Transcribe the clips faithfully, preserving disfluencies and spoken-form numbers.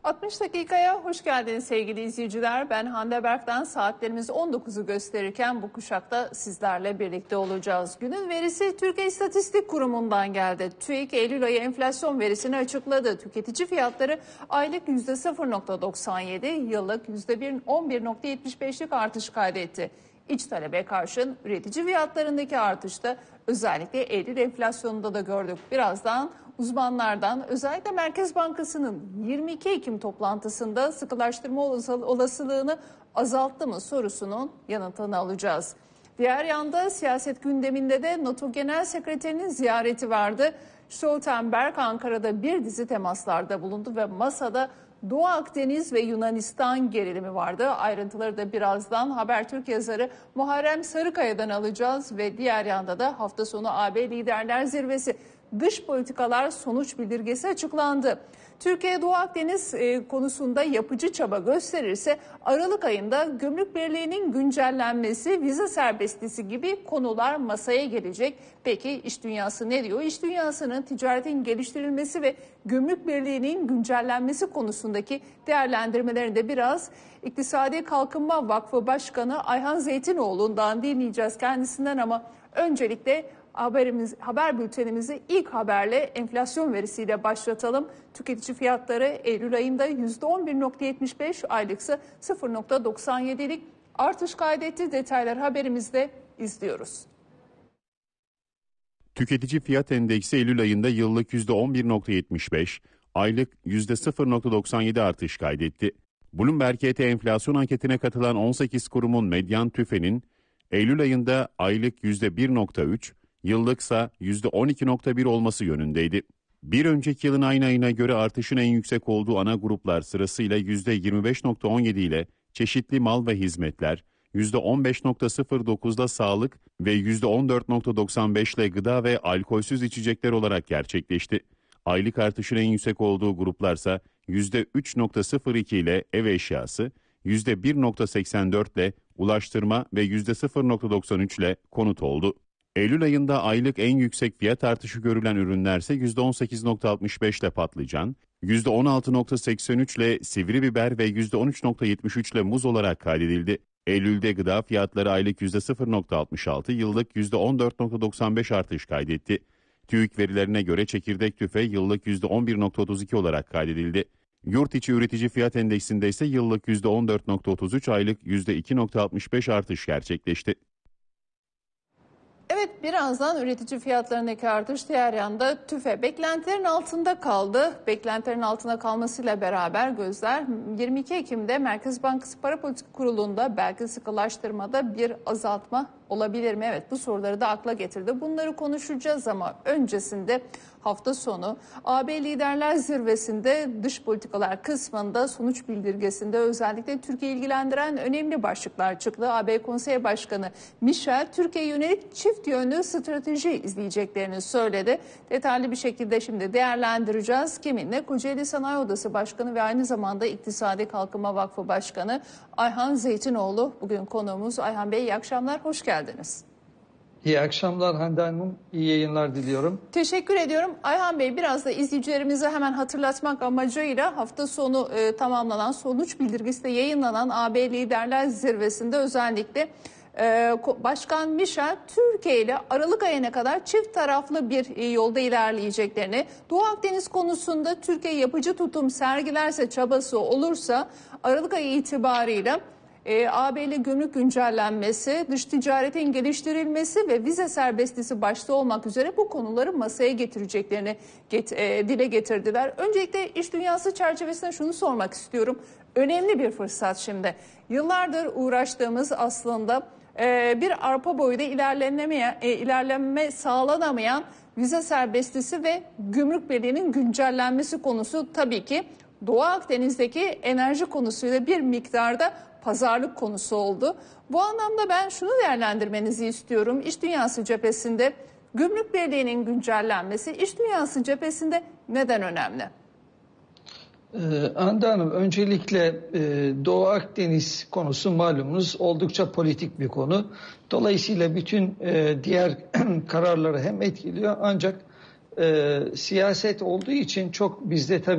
altmış dakikaya hoş geldiniz sevgili izleyiciler. Ben Hande Berk'ten saatlerimiz on dokuzu gösterirken bu kuşakta sizlerle birlikte olacağız. Günün verisi Türkiye İstatistik Kurumu'ndan geldi. TÜİK Eylül ayı enflasyon verisini açıkladı. Tüketici fiyatları aylık yüzde sıfır virgül doksan yedi, yıllık yüzde on bir virgül yetmiş beşlik artış kaydetti. İç talebe karşın üretici fiyatlarındaki artışta özellikle Eylül enflasyonunda da gördük. Birazdan uzmanlardan özellikle Merkez Bankası'nın yirmi iki Ekim toplantısında sıkılaştırma olasılığını azalttı mı sorusunun yanıtını alacağız. Diğer yanda siyaset gündeminde de NATO Genel Sekreterinin ziyareti vardı. Stoltenberg Ankara'da bir dizi temaslarda bulundu ve masada Doğu Akdeniz ve Yunanistan gerilimi vardı. Ayrıntıları da birazdan Habertürk yazarı Muharrem Sarıkaya'dan alacağız ve diğer yanda da hafta sonu A B Liderler Zirvesi dış politikalar sonuç bildirgesi açıklandı. Türkiye Doğu Akdeniz e, konusunda yapıcı çaba gösterirse Aralık ayında Gümrük Birliği'nin güncellenmesi, vize serbestisi gibi konular masaya gelecek. Peki iş dünyası ne diyor? İş dünyasının ticaretin geliştirilmesi ve Gümrük Birliği'nin güncellenmesi konusundaki değerlendirmelerini de biraz İktisadi Kalkınma Vakfı Başkanı Ayhan Zeytinoğlu'ndan dinleyeceğiz kendisinden ama öncelikle Haberimiz, haber bültenimizi ilk haberle enflasyon verisiyle başlatalım. Tüketici fiyatları Eylül ayında yüzde on bir virgül yetmiş beş, aylıksa sıfır virgül doksan yedilik artış kaydetti. Detaylar haberimizde izliyoruz. Tüketici fiyat endeksi Eylül ayında yıllık yüzde on bir virgül yetmiş beş, aylık yüzde sıfır virgül doksan yedi artış kaydetti. Bloomberg E T enflasyon anketine katılan on sekiz kurumun medyan tüfenin Eylül ayında aylık yüzde bir virgül üç, yıllıksa yüzde on iki virgül bir olması yönündeydi. Bir önceki yılın aynı ayına göre artışın en yüksek olduğu ana gruplar sırasıyla yüzde yirmi beş virgül on yedi ile çeşitli mal ve hizmetler, yüzde on beş virgül sıfır dokuzda sağlık ve yüzde on dört virgül doksan beş ile gıda ve alkolsüz içecekler olarak gerçekleşti. Aylık artışın en yüksek olduğu gruplarsa yüzde üç virgül sıfır iki ile ev eşyası, yüzde bir virgül seksen dört ile ulaştırma ve yüzde sıfır virgül doksan üç ile konut oldu. Eylül ayında aylık en yüksek fiyat artışı görülen ürünlerse yüzde on sekiz virgül altmış beş ile patlıcan, yüzde on altı virgül seksen üç ile sivri biber ve yüzde on üç virgül yetmiş üç ile muz olarak kaydedildi. Eylül'de gıda fiyatları aylık yüzde sıfır virgül altmış altı, yıllık yüzde on dört virgül doksan beş artış kaydetti. TÜİK verilerine göre çekirdek tüfe yıllık yüzde on bir virgül otuz iki olarak kaydedildi. Yurt içi üretici fiyat endeksinde ise yıllık yüzde on dört virgül otuz üç, aylık yüzde iki virgül altmış beş artış gerçekleşti. Evet, birazdan üretici fiyatlarındaki artış, diğer yanda tüfe beklentilerin altında kaldı. Beklentilerin altında kalmasıyla beraber gözler yirmi iki Ekim'de Merkez Bankası Para Politika Kurulu'nda belki sıkılaştırmada bir azaltma olabilir mi? Evet, bu soruları da akla getirdi. Bunları konuşacağız ama öncesinde hafta sonu A B Liderler Zirvesi'nde dış politikalar kısmında sonuç bildirgesinde özellikle Türkiye ilgilendiren önemli başlıklar çıktı. A B Konsey Başkanı Michel, Türkiye'ye yönelik çift yönlü strateji izleyeceklerini söyledi. Detaylı bir şekilde şimdi değerlendireceğiz. Kiminle? Kocaeli Sanayi Odası Başkanı ve aynı zamanda İktisadi Kalkınma Vakfı Başkanı Ayhan Zeytinoğlu. Bugün konuğumuz. Ayhan Bey, iyi akşamlar, hoş geldiniz. İyi akşamlar Hande Hanım, iyi yayınlar diliyorum. Teşekkür ediyorum. Ayhan Bey, biraz da izleyicilerimize hemen hatırlatmak amacıyla hafta sonu e, tamamlanan sonuç bildirgesi de yayınlanan A B Liderler Zirvesi'nde özellikle e, Başkan Michel, Türkiye ile Aralık ayına kadar çift taraflı bir e, yolda ilerleyeceklerini, Doğu Akdeniz konusunda Türkiye yapıcı tutum sergilerse, çabası olursa Aralık ayı itibarıyla E, A B ile gümrük güncellenmesi, dış ticaretin geliştirilmesi ve vize serbestisi başta olmak üzere bu konuları masaya getireceklerini get, e, dile getirdiler. Öncelikle iş dünyası çerçevesinde şunu sormak istiyorum. Önemli bir fırsat şimdi. Yıllardır uğraştığımız aslında e, bir arpa boyu da ilerlenemeyen, e, ilerleme sağlanamayan vize serbestisi ve gümrük birliğinin güncellenmesi konusu tabii ki Doğu Akdeniz'deki enerji konusuyla bir miktarda pazarlık konusu oldu. Bu anlamda ben şunu değerlendirmenizi istiyorum. İş dünyası cephesinde gümrük birliğinin güncellenmesi, iş dünyası cephesinde neden önemli? Ee, Hande Hanım, öncelikle e, Doğu Akdeniz konusu malumunuz oldukça politik bir konu. Dolayısıyla bütün e, diğer kararları hem etkiliyor ancak e, siyaset olduğu için çok bizde tabii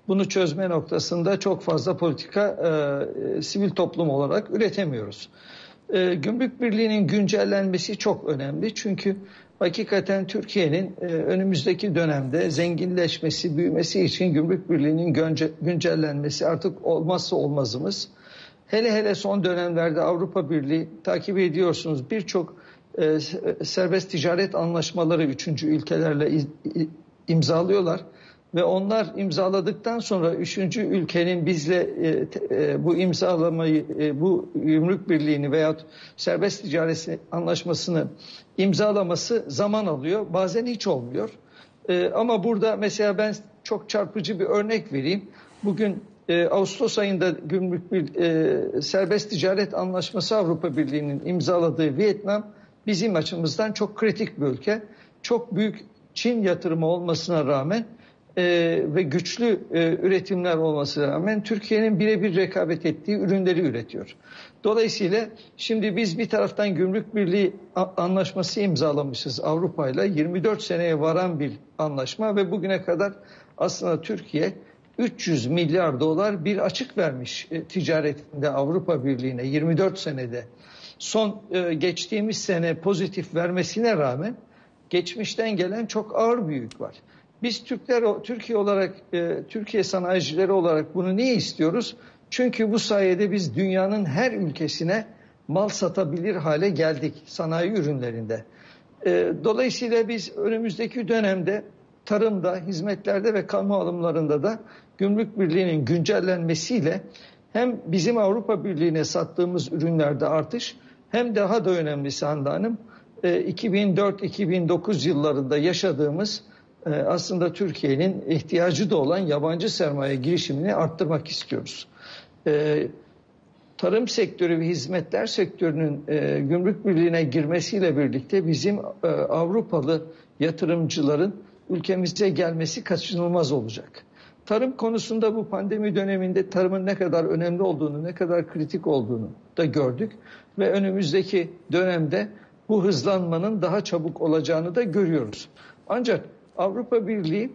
bunu çözme noktasında çok fazla politika e, sivil toplum olarak üretemiyoruz. E, Gümrük Birliği'nin güncellenmesi çok önemli. Çünkü hakikaten Türkiye'nin e, önümüzdeki dönemde zenginleşmesi, büyümesi için Gümrük Birliği'nin günce, güncellenmesi artık olmazsa olmazımız. Hele hele son dönemlerde Avrupa Birliği takip ediyorsunuz birçok e, serbest ticaret anlaşmaları üçüncü ülkelerle iz, imzalıyorlar. Ve onlar imzaladıktan sonra üçüncü ülkenin bizle e, e, bu imzalamayı, e, bu gümrük birliğini veyahut serbest ticaret anlaşmasını imzalaması zaman alıyor. Bazen hiç olmuyor. E, ama burada mesela ben çok çarpıcı bir örnek vereyim. Bugün e, Ağustos ayında gümrük bir e, serbest ticaret anlaşması Avrupa Birliği'nin imzaladığı Vietnam bizim açımızdan çok kritik bir ülke. Çok büyük Çin yatırımı olmasına rağmen Ee, ve güçlü e, üretimler olmasına rağmen Türkiye'nin birebir rekabet ettiği ürünleri üretiyor. Dolayısıyla şimdi biz bir taraftan Gümrük Birliği anlaşması imzalamışız Avrupa ile yirmi dört seneye varan bir anlaşma ve bugüne kadar aslında Türkiye üç yüz milyar dolar bir açık vermiş e, ticaretinde Avrupa Birliği'ne yirmi dört senede. Son e, geçtiğimiz sene pozitif vermesine rağmen geçmişten gelen çok ağır bir yük var. Biz Türkler, Türkiye olarak, e, Türkiye sanayicileri olarak bunu niye istiyoruz? Çünkü bu sayede biz dünyanın her ülkesine mal satabilir hale geldik sanayi ürünlerinde. E, dolayısıyla biz önümüzdeki dönemde tarımda, hizmetlerde ve kamu alımlarında da Gümrük Birliği'nin güncellenmesiyle hem bizim Avrupa Birliği'ne sattığımız ürünlerde artış hem daha da önemlisi Hande Hanım e, iki bin dört iki bin dokuz yıllarında yaşadığımız aslında Türkiye'nin ihtiyacı da olan yabancı sermaye girişimini arttırmak istiyoruz. Ee, tarım sektörü ve hizmetler sektörünün e, Gümrük Birliği'ne girmesiyle birlikte bizim e, Avrupalı yatırımcıların ülkemize gelmesi kaçınılmaz olacak. Tarım konusunda bu pandemi döneminde tarımın ne kadar önemli olduğunu, ne kadar kritik olduğunu da gördük. Ve önümüzdeki dönemde bu hızlanmanın daha çabuk olacağını da görüyoruz. Ancak Avrupa Birliği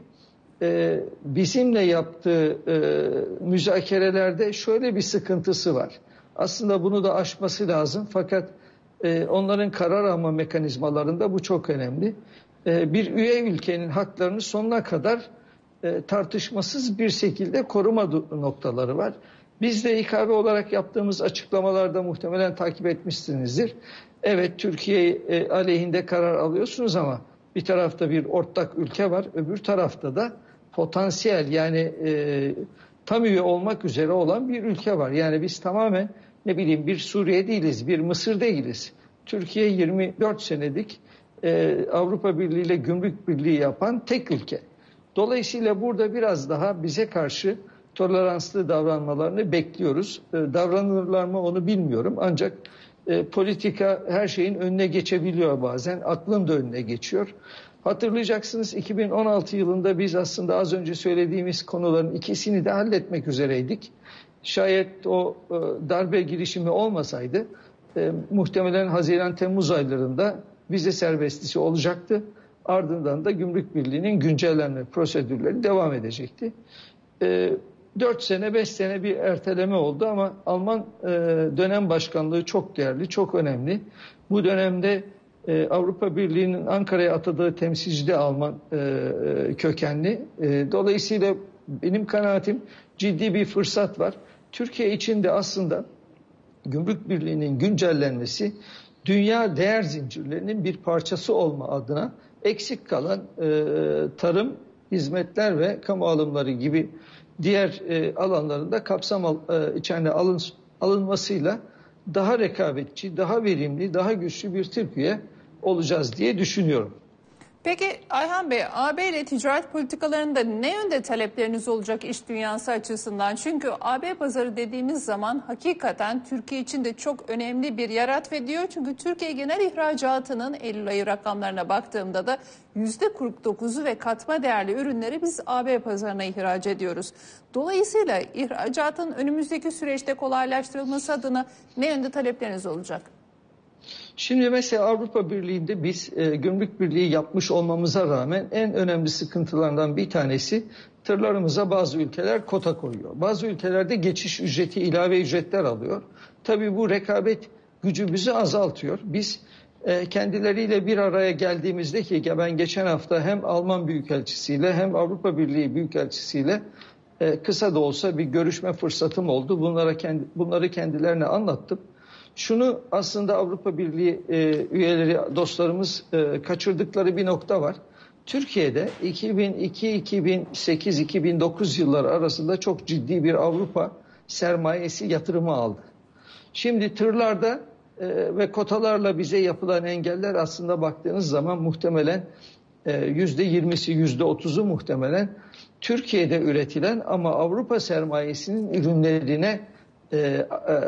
e, bizimle yaptığı e, müzakerelerde şöyle bir sıkıntısı var. Aslında bunu da aşması lazım fakat e, onların karar alma mekanizmalarında bu çok önemli. E, bir üye ülkenin haklarını sonuna kadar e, tartışmasız bir şekilde koruma noktaları var. Biz de İ K B olarak yaptığımız açıklamalarda muhtemelen takip etmişsinizdir. Evet Türkiye e, aleyhinde karar alıyorsunuz ama bir tarafta bir ortak ülke var, öbür tarafta da potansiyel yani e, tam üye olmak üzere olan bir ülke var. Yani biz tamamen ne bileyim bir Suriye değiliz, bir Mısır değiliz. Türkiye yirmi dört senedik e, Avrupa Birliği ile Gümrük Birliği yapan tek ülke. Dolayısıyla burada biraz daha bize karşı toleranslı davranmalarını bekliyoruz. E, davranırlar mı onu bilmiyorum ancak E, politika her şeyin önüne geçebiliyor bazen. Aklın da önüne geçiyor. Hatırlayacaksınız iki bin on altı yılında biz aslında az önce söylediğimiz konuların ikisini de halletmek üzereydik. Şayet o e, darbe girişimi olmasaydı e, muhtemelen Haziran-Temmuz aylarında vize serbestisi olacaktı. Ardından da Gümrük Birliği'nin güncellenme prosedürleri devam edecekti. E, dört sene beş sene bir erteleme oldu ama Alman e, dönem başkanlığı çok değerli, çok önemli. Bu dönemde e, Avrupa Birliği'nin Ankara'ya atadığı temsilci de Alman e, kökenli. E, dolayısıyla benim kanaatim ciddi bir fırsat var. Türkiye için de aslında Gümrük Birliği'nin güncellenmesi dünya değer zincirlerinin bir parçası olma adına eksik kalan e, tarım, hizmetler ve kamu alımları gibi diğer e, alanlarında kapsam al, e, içine alın, alınmasıyla daha rekabetçi, daha verimli, daha güçlü bir Türkiye olacağız diye düşünüyorum. Peki Ayhan Bey, A B ile ticaret politikalarında ne yönde talepleriniz olacak iş dünyası açısından? Çünkü A B pazarı dediğimiz zaman hakikaten Türkiye için de çok önemli bir yer atfediyor. Çünkü Türkiye genel ihracatının Eylül ayı rakamlarına baktığımda da yüzde kırk dokuzu ve katma değerli ürünleri biz A B pazarına ihraç ediyoruz. Dolayısıyla ihracatın önümüzdeki süreçte kolaylaştırılması adına ne yönde talepleriniz olacak? Şimdi mesela Avrupa Birliği'nde biz e, gümrük birliği yapmış olmamıza rağmen en önemli sıkıntılardan bir tanesi tırlarımıza bazı ülkeler kota koyuyor. Bazı ülkelerde geçiş ücreti, ilave ücretler alıyor. Tabii bu rekabet gücümüzü azaltıyor. Biz e, kendileriyle bir araya geldiğimizde ki ben geçen hafta hem Alman Büyükelçisiyle hem Avrupa Birliği Büyükelçisiyle e, kısa da olsa bir görüşme fırsatım oldu. Bunlara kendi, bunları kendilerine anlattım. Şunu aslında Avrupa Birliği e, üyeleri, dostlarımız e, kaçırdıkları bir nokta var. Türkiye'de iki bin iki, iki bin sekiz, iki bin dokuz yılları arasında çok ciddi bir Avrupa sermayesi yatırımı aldı. Şimdi tırlarda e, ve kotalarla bize yapılan engeller aslında baktığınız zaman muhtemelen e, yüzde yirmisi, yüzde otuzu muhtemelen Türkiye'de üretilen ama Avrupa sermayesinin ürünlerine e, e,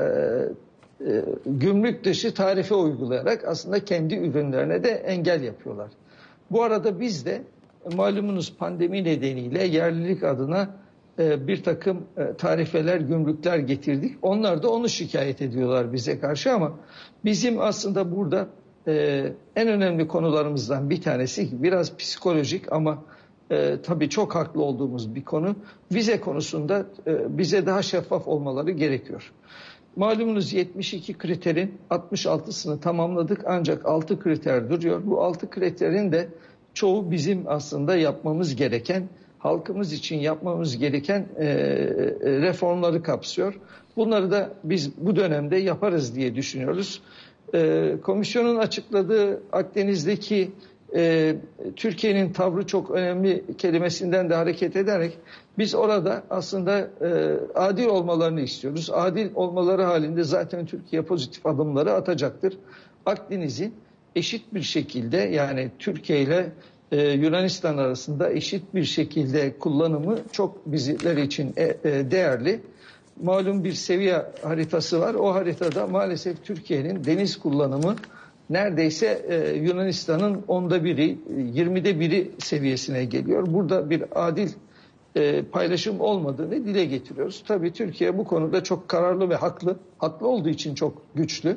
e, gümrük dışı tarife uygulayarak aslında kendi ürünlerine de engel yapıyorlar. Bu arada biz de malumunuz pandemi nedeniyle yerlilik adına e, bir takım e, tarifeler, gümrükler getirdik. Onlar da onu şikayet ediyorlar bize karşı ama bizim aslında burada e, en önemli konularımızdan bir tanesi biraz psikolojik ama e, tabii çok haklı olduğumuz bir konu. Vize konusunda e, bize daha şeffaf olmaları gerekiyor. Malumunuz yetmiş iki kriterin altmış altısını tamamladık ancak altı kriter duruyor. Bu altı kriterin de çoğu bizim aslında yapmamız gereken, halkımız için yapmamız gereken e, reformları kapsıyor. Bunları da biz bu dönemde yaparız diye düşünüyoruz. E, komisyonun açıkladığı Akdeniz'deki e, Türkiye'nin tavrı çok önemli kelimesinden de hareket ederek biz orada aslında e, adil olmalarını istiyoruz. Adil olmaları halinde zaten Türkiye pozitif adımları atacaktır. Akdeniz'i eşit bir şekilde yani Türkiye ile e, Yunanistan arasında eşit bir şekilde kullanımı çok bizler için e, e, değerli. Malum bir seviye haritası var. O haritada maalesef Türkiye'nin deniz kullanımı neredeyse e, Yunanistan'ın onda biri, yirmide biri seviyesine geliyor. Burada bir adil e, paylaşım olmadığını dile getiriyoruz. Tabii Türkiye bu konuda çok kararlı ve haklı. Haklı olduğu için çok güçlü.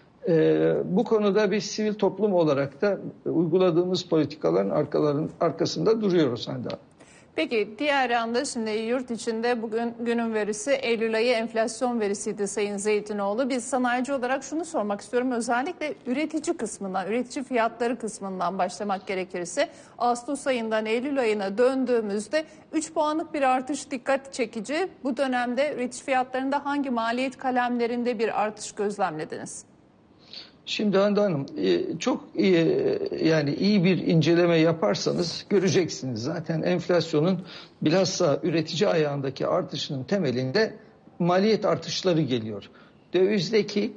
E, bu konuda biz sivil toplum olarak da uyguladığımız politikaların arkaların, arkasında duruyoruz Hande Hanım. Peki diğer yanda şimdi yurt içinde bugün günün verisi Eylül ayı enflasyon verisiydi Sayın Zeytinoğlu. Biz sanayici olarak şunu sormak istiyorum. Özellikle üretici kısmından, üretici fiyatları kısmından başlamak gerekirse Ağustos ayından Eylül ayına döndüğümüzde üç puanlık bir artış dikkat çekici. Bu dönemde üretici fiyatlarında hangi maliyet kalemlerinde bir artış gözlemlediniz? Şimdi Hande Hanım çok iyi, yani iyi bir inceleme yaparsanız göreceksiniz. Zaten enflasyonun bilhassa üretici ayağındaki artışının temelinde maliyet artışları geliyor. Dövizdeki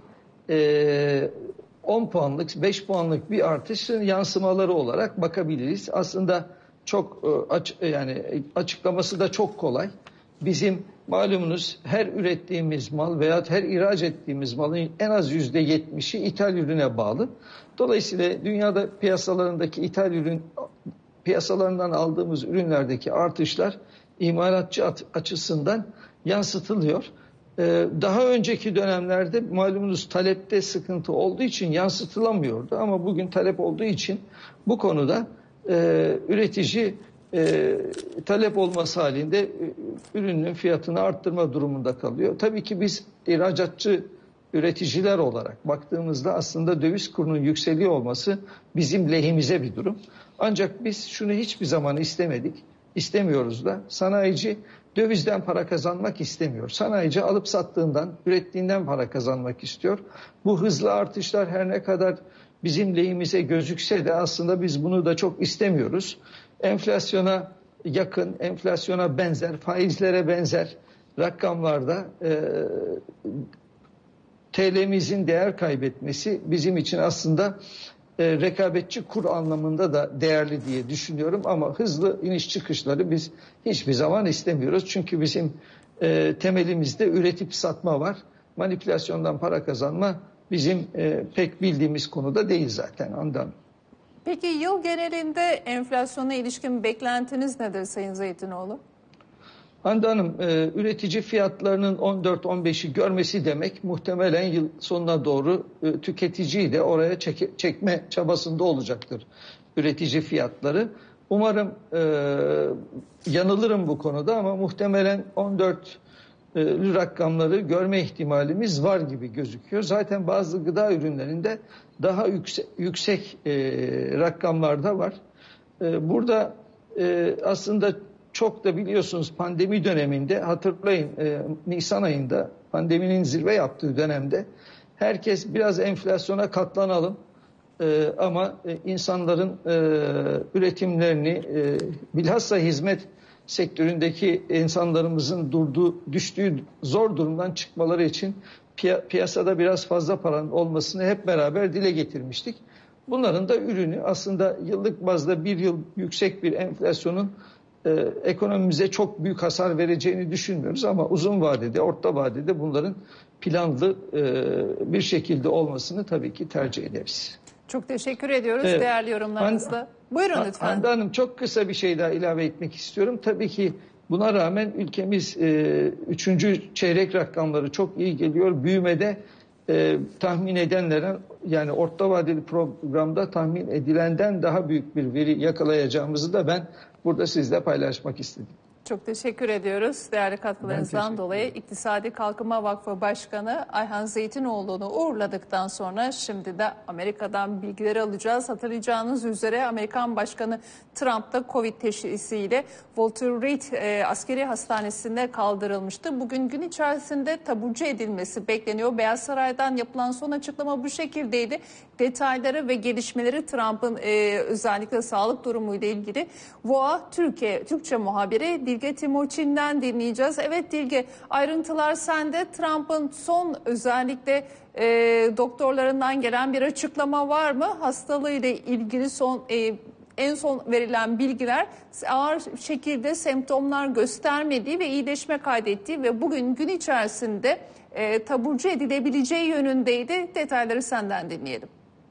on puanlık, beş puanlık bir artışın yansımaları olarak bakabiliriz. Aslında çok aç, yani açıklaması da çok kolay. Bizim malumunuz her ürettiğimiz mal veya her ihraç ettiğimiz malın en az yüzde yetmişi ithal ürüne bağlı. Dolayısıyla dünyada piyasalarındaki ithal ürün piyasalarından aldığımız ürünlerdeki artışlar imalatçı açısından yansıtılıyor. Ee, daha önceki dönemlerde malumunuz talepte sıkıntı olduğu için yansıtılamıyordu ama bugün talep olduğu için bu konuda e, üretici E, talep olması halinde e, ürünün fiyatını arttırma durumunda kalıyor. Tabii ki biz ihracatçı üreticiler olarak baktığımızda aslında döviz kurunun yükseliyor olması bizim lehimize bir durum. Ancak biz şunu hiçbir zaman istemedik, istemiyoruz da sanayici dövizden para kazanmak istemiyor. Sanayici alıp sattığından, ürettiğinden para kazanmak istiyor. Bu hızlı artışlar her ne kadar bizim lehimize gözükse de aslında biz bunu da çok istemiyoruz. Enflasyona yakın, enflasyona benzer, faizlere benzer rakamlarda e, T L'mizin değer kaybetmesi bizim için aslında e, rekabetçi kur anlamında da değerli diye düşünüyorum. Ama hızlı iniş çıkışları biz hiçbir zaman istemiyoruz. Çünkü bizim e, temelimizde üretip satma var. Manipülasyondan para kazanma bizim e, pek bildiğimiz konuda değil zaten ondan. Peki yıl genelinde enflasyona ilişkin beklentiniz nedir Sayın Zeytinoğlu? Hande Hanım, e, üretici fiyatlarının on dört on beşi görmesi demek muhtemelen yıl sonuna doğru e, tüketiciyi de oraya çeke, çekme çabasında olacaktır üretici fiyatları. Umarım e, yanılırım bu konuda ama muhtemelen on dört e, rakamları görme ihtimalimiz var gibi gözüküyor. Zaten bazı gıda ürünlerinde daha yüksek, yüksek e, rakamlar da var. E, burada e, aslında çok da biliyorsunuz pandemi döneminde hatırlayın e, Nisan ayında pandeminin zirve yaptığı dönemde herkes biraz enflasyona katlanalım e, ama e, insanların e, üretimlerini e, bilhassa hizmet sektöründeki insanlarımızın durduğu, düştüğü zor durumdan çıkmaları için piy- piyasada biraz fazla paranın olmasını hep beraber dile getirmiştik. Bunların da ürünü aslında yıllık bazda bir yıl yüksek bir enflasyonun e, ekonomimize çok büyük hasar vereceğini düşünmüyoruz ama uzun vadede, orta vadede bunların planlı e, bir şekilde olmasını tabii ki tercih ederiz. Çok teşekkür ediyoruz Evet. değerli yorumlarınızla. Han, Buyurun lütfen. Hande Hanım, çok kısa bir şey daha ilave etmek istiyorum. Tabii ki buna rağmen ülkemiz e, üçüncü çeyrek rakamları çok iyi geliyor. Büyümede e, tahmin edenlerin yani orta vadeli programda tahmin edilenden daha büyük bir veri yakalayacağımızı da ben burada sizle paylaşmak istedim. Çok teşekkür ediyoruz değerli katkılarınızdan dolayı. İktisadi Kalkınma Vakfı Başkanı Ayhan Zeytinoğlu'nu uğurladıktan sonra şimdi de Amerika'dan bilgileri alacağız. Hatırlayacağınız üzere Amerikan Başkanı Trump da Covid teşhisiyle Walter Reed e, askeri hastanesinde kaldırılmıştı. Bugün gün içerisinde taburcu edilmesi bekleniyor. Beyaz Saray'dan yapılan son açıklama bu şekildeydi. Detayları ve gelişmeleri Trump'ın e, özellikle sağlık durumuyla ilgili V O A Türkiye Türkçe muhabiri Dilge Timuçin'den dinleyeceğiz. Evet Dilge, ayrıntılar sende. Trump'ın son özellikle e, doktorlarından gelen bir açıklama var mı? Hastalığıyla ilgili son e, en son verilen bilgiler ağır şekilde semptomlar göstermediği ve iyileşme kaydettiği ve bugün gün içerisinde e, taburcu edilebileceği yönündeydi. Detayları senden dinleyelim.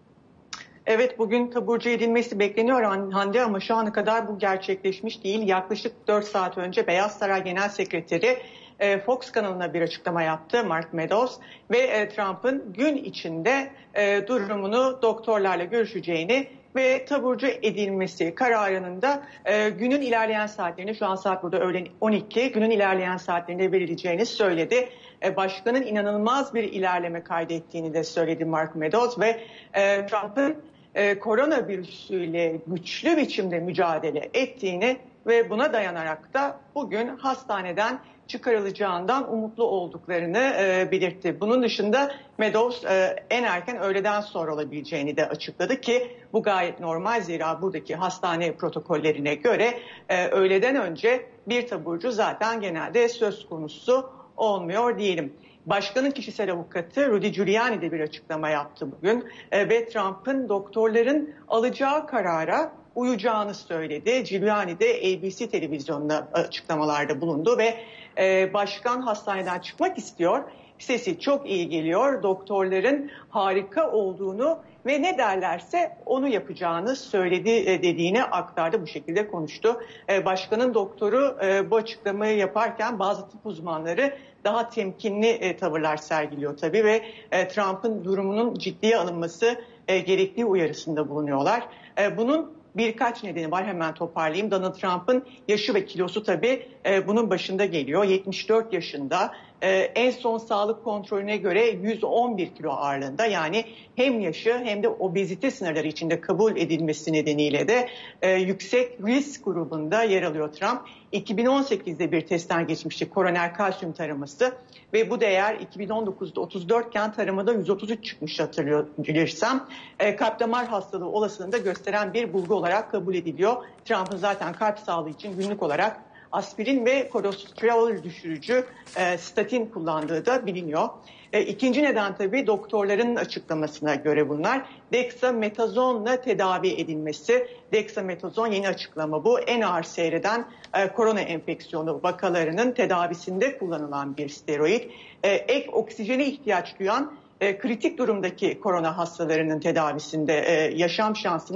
Evet, bugün taburcu edilmesi bekleniyor Hande ama şu ana kadar bu gerçekleşmiş değil. Yaklaşık dört saat önce Beyaz Saray Genel Sekreteri Fox kanalına bir açıklama yaptı, Mark Meadows, ve Trump'ın gün içinde durumunu doktorlarla görüşeceğini ve taburcu edilmesi kararının da günün ilerleyen saatlerinde, şu an saat burada öğlen on iki, günün ilerleyen saatlerinde verileceğini söyledi. Başkanın inanılmaz bir ilerleme kaydettiğini de söyledi Mark Meadows ve Trump'ın e, koronavirüsüyle güçlü biçimde mücadele ettiğini ve buna dayanarak da bugün hastaneden çıkarılacağından umutlu olduklarını e, belirtti. Bunun dışında Meadows e, en erken öğleden sonra olabileceğini de açıkladı ki bu gayet normal, zira buradaki hastane protokollerine göre e, öğleden önce bir taburcu zaten genelde söz konusu olmuyor diyelim. Başkanın kişisel avukatı Rudy Giuliani de bir açıklama yaptı bugün e, ve Trump'ın doktorların alacağı karara uyacağını söyledi. Giuliani de A B C televizyonuna açıklamalarda bulundu ve e, başkan hastaneden çıkmak istiyor. Sesi çok iyi geliyor. Doktorların harika olduğunu ve ne derlerse onu yapacağını söyledi dediğini aktardı, bu şekilde konuştu. Başkanın doktoru bu açıklamayı yaparken bazı tıp uzmanları daha temkinli tavırlar sergiliyor tabii ve Trump'ın durumunun ciddiye alınması gerektiği uyarısında bulunuyorlar. Bunun birkaç nedeni var, hemen toparlayayım. Donald Trump'ın yaşı ve kilosu tabii e, bunun başında geliyor. yetmiş dört yaşında. E, en son sağlık kontrolüne göre yüz on bir kilo ağırlığında. Yani hem yaşı hem de obezite sınırları içinde kabul edilmesi nedeniyle de e, yüksek risk grubunda yer alıyor Trump. iki bin on sekizde bir testten geçmişti, koroner kalsiyum taraması ve bu değer iki bin on dokuzda otuz dört iken taramada yüz otuz üç çıkmış, hatırlıyorsam. E, kalp damar hastalığı olasılığını da gösteren bir bulgu olarak kabul ediliyor. Trump'ın zaten kalp sağlığı için günlük olarak aspirin ve kolesterol düşürücü e, statin kullandığı da biliniyor. E, ikinci neden tabii doktorların açıklamasına göre bunlar. Dexamethasonla tedavi edilmesi. Dexamethasone yeni açıklama bu. En ağır seyreden e, korona enfeksiyonu vakalarının tedavisinde kullanılan bir steroid. E, ek oksijene ihtiyaç duyan e, kritik durumdaki korona hastalarının tedavisinde e, yaşam şansını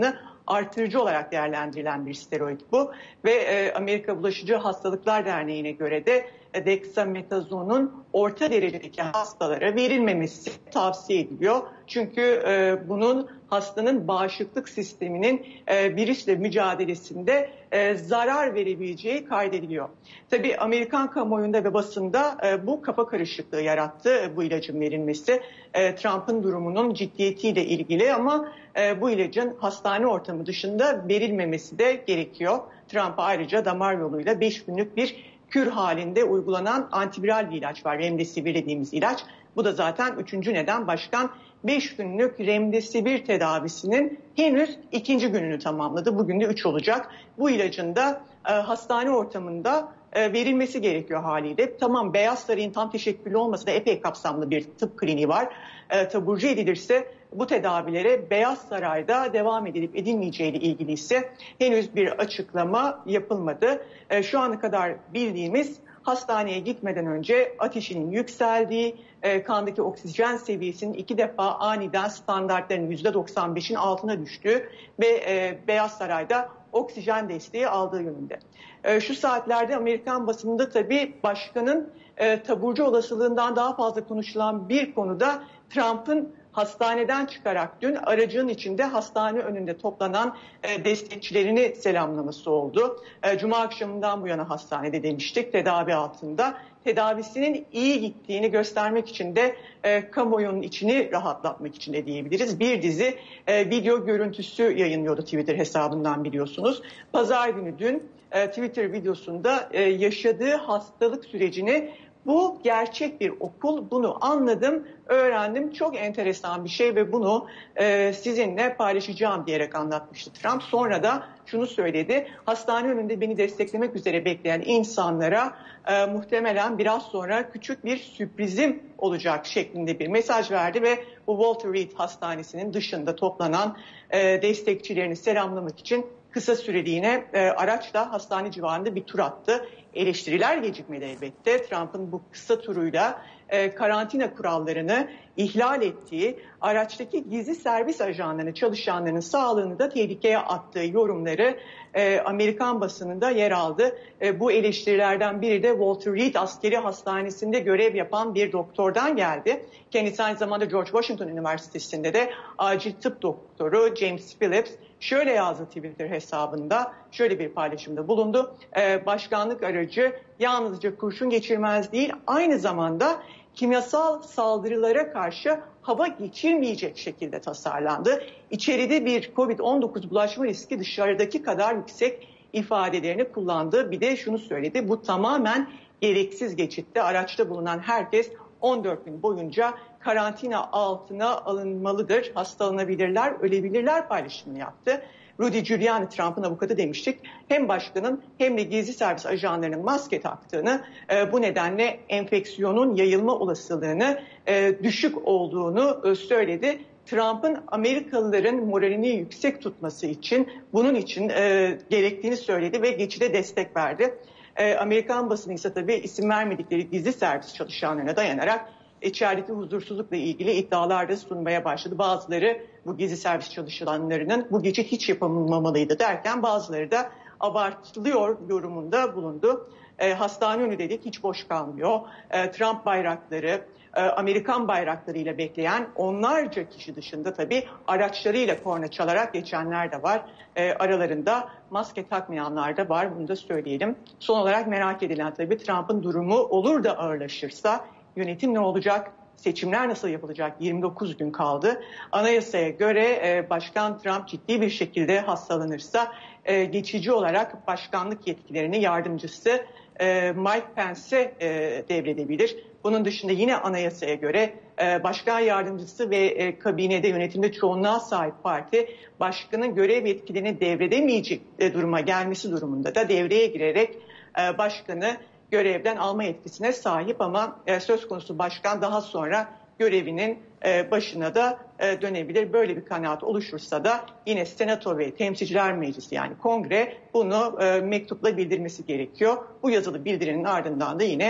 artırıcı olarak değerlendirilen bir steroid bu. Ve e, Amerika Bulaşıcı Hastalıklar Derneği'ne göre de e, dexamethasonun orta derecedeki hastalara verilmemesi tavsiye ediliyor. Çünkü e, bunun hastanın bağışıklık sisteminin e, virüsle mücadelesinde e, zarar verebileceği kaydediliyor. Tabii Amerikan kamuoyunda ve basında e, bu kafa karışıklığı yarattı e, bu ilacın verilmesi. E, Trump'ın durumunun ciddiyetiyle ilgili ama e, bu ilacın hastane ortamı dışında verilmemesi de gerekiyor. Trump'a ayrıca damar yoluyla beş günlük bir kür halinde uygulanan antiviral bir ilaç var. Remdesivir dediğimiz ilaç. Bu da zaten üçüncü neden. Başkan beş günlük remdesivir tedavisinin henüz ikinci gününü tamamladı. Bugün de üç olacak. Bu ilacın da e, hastane ortamında e, verilmesi gerekiyor haliyle. Tamam, Beyaz Saray'ın tam teşekküllü olmasa da epey kapsamlı bir tıp kliniği var. E, taburcu edilirse bu tedavilere Beyaz Saray'da devam edilip edilmeyeceğiyle ilgili ise henüz bir açıklama yapılmadı. E, şu ana kadar bildiğimiz hastaneye gitmeden önce ateşinin yükseldiği, e, kandaki oksijen seviyesinin iki defa aniden standartların yüzde doksan beşin altına düştüğü ve e, Beyaz Saray'da oksijen desteği aldığı yönünde. E, şu saatlerde Amerikan basınında tabii başkanın e, taburcu olasılığından daha fazla konuşulan bir konuda Trump'ın hastaneden çıkarak dün aracın içinde hastane önünde toplanan e, destekçilerini selamlaması oldu. E, Cuma akşamından bu yana hastanede demiştik, tedavi altında. Tedavisinin iyi gittiğini göstermek için de e, kamuoyunun içini rahatlatmak için de diyebiliriz. Bir dizi e, video görüntüsü yayınlıyordu Twitter hesabından, biliyorsunuz. Pazar günü dün e, Twitter videosunda e, yaşadığı hastalık sürecini, bu gerçek bir okul, bunu anladım, öğrendim, çok enteresan bir şey ve bunu e, sizinle paylaşacağım diyerek anlatmıştı Trump. Sonra da şunu söyledi: hastane önünde beni desteklemek üzere bekleyen insanlara e, muhtemelen biraz sonra küçük bir sürprizim olacak şeklinde bir mesaj verdi ve bu Walter Reed Hastanesi'nin dışında toplanan e, destekçilerini selamlamak için kısa süreliğine e, araçla hastane civarında bir tur attı. Eleştiriler gecikmedi elbette. Trump'ın bu kısa turuyla e, karantina kurallarını ihlal ettiği, araçtaki gizli servis ajanlarının, çalışanlarının sağlığını da tehlikeye attığı yorumları e, Amerikan basınında yer aldı. E, bu eleştirilerden biri de Walter Reed Askeri Hastanesi'nde görev yapan bir doktordan geldi. Kendisi aynı zamanda George Washington Üniversitesi'nde de acil tıp doktoru James Phillips şöyle yazdı Twitter hesabında, şöyle bir paylaşımda bulundu. Ee, başkanlık aracı yalnızca kurşun geçirmez değil, aynı zamanda kimyasal saldırılara karşı hava geçirmeyecek şekilde tasarlandı. İçeride bir kovid on dokuz bulaşma riski dışarıdaki kadar yüksek ifadelerini kullandı. Bir de şunu söyledi: bu tamamen gereksiz geçitte. Araçta bulunan herkes on dört gün boyunca karantina altına alınmalıdır. Hastalanabilirler, ölebilirler paylaşımını yaptı. Rudy Giuliani, Trump'ın avukatı, demiştik. Hem başkanın hem de gizli servis ajanlarının maske taktığını, e, bu nedenle enfeksiyonun yayılma olasılığını e, düşük olduğunu e, söyledi. Trump'ın Amerikalıların moralini yüksek tutması için bunun için e, gerektiğini söyledi ve geçide destek verdi. E, Amerikan basını ise tabii isim vermedikleri gizli servis çalışanlarına dayanarak içerideki huzursuzlukla ilgili iddialar da sunmaya başladı. Bazıları bu gizli servis çalışanlarının bu gece hiç yapılmamalıydı derken, bazıları da abartılıyor yorumunda bulundu. E, hastane önü dedik, hiç boş kalmıyor. E, Trump bayrakları, e, Amerikan bayraklarıyla bekleyen onlarca kişi dışında tabii araçlarıyla korna çalarak geçenler de var. E, aralarında maske takmayanlar da var, bunu da söyleyelim. Son olarak merak edilen tabii Trump'ın durumu olur da ağırlaşırsa yönetim ne olacak? Seçimler nasıl yapılacak? yirmi dokuz gün kaldı. Anayasaya göre Başkan Trump ciddi bir şekilde hastalanırsa geçici olarak başkanlık yetkilerini yardımcısı Mike Pence'e devredebilir. Bunun dışında yine anayasaya göre başkan yardımcısı ve kabinede, yönetimde çoğunluğa sahip parti başkanın görev yetkilerini devredemeyecek duruma gelmesi durumunda da devreye girerek başkanı görevden alma yetkisine sahip, ama e, söz konusu başkan daha sonra görevinin e, başına da e, dönebilir. Böyle bir kanaat oluşursa da yine Senato ve Temsilciler Meclisi, yani Kongre bunu e, mektupla bildirmesi gerekiyor. Bu yazılı bildirinin ardından da yine